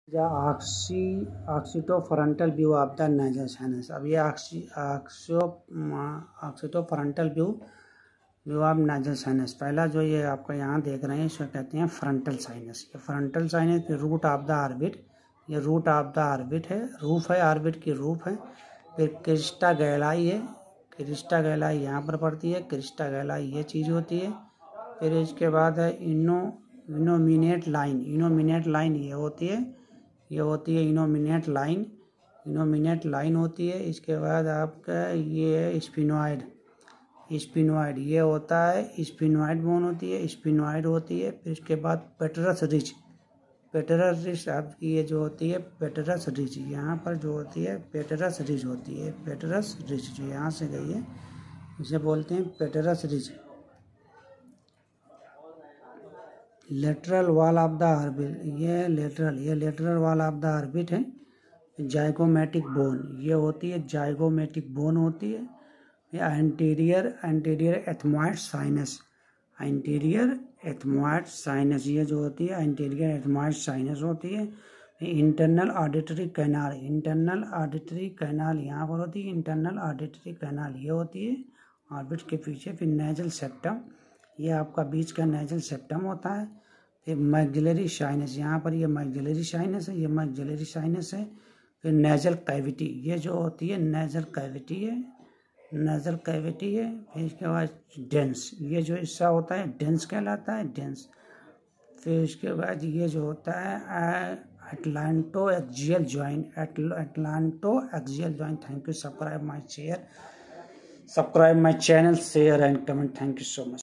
या occipitofrontal view of the nasal sinus. अब ये occipitofrontal view of nasal sinus, पहला जो ये आपका यहाँ देख रहे हैं इसको कहते हैं फ्रंटल साइनस। ये फ्रंटल साइनस की रूट ऑफ द ऑर्बिट, ये रूट ऑफ द ऑर्बिट है, रूफ है, ऑर्बिट की रूफ है। फिर क्रिस्टा गैलाई है, क्रिस्टा गैलाई यहाँ पर पड़ती है, क्रिस्टा गैलाई ये चीज़ होती है। फिर इसके बाद है इनोमिनेट लाइन, इनोमिनेट लाइन ये होती है, ये होती है इनोमिनेट लाइन, इनोमिनेट लाइन होती है। इसके बाद आपका ये है स्पिनोइड, स्पिनोइड ये होता है, स्पिनोइड बोन होती है, स्पिनोइड होती है। फिर इसके बाद पेटरस रिज, पेटरस रिज आपकी ये जो होती है पेटरस रिज, यहाँ पर जो होती है पेटरस रिज होती है, पेटरस रिज जो यहाँ से गई है इसे बोलते हैं petrous ridge. Lateral wall of the orbit, ये lateral wall of the orbit है। जाइगोमेटिक बोन ये होती है, जाइगोमेटिक बोन होती है। Anterior ethmoid sinus, anterior ethmoid sinus ये जो होती है एंटीरियर एथमॉइड साइनस होती है। Internal auditory canal, internal auditory canal यहाँ पर होती है, इंटरनल ऑडिटरी कैनाल ये होती है ऑर्बिट के पीछे। फिर नेजल सेप्टम, ये आपका बीच का नेजल सेप्टम होता है। फिर मैक्सिलरी साइनस, यहाँ पर ये मैक्सिलरी साइनस है, ये मैक्सिलरी साइनस है। फिर नेजल कैविटी, ये जो होती है नेजल कैविटी है, नेजल कैविटी है। फिर इसके बाद डेंस, ये जो हिस्सा होता है डेंस कहलाता है, डेंस। फिर इसके बाद ये जो होता है atlanto axial joint, atlanto axial joint. Thank you, subscribe my channel, share and comment. Thank you so much.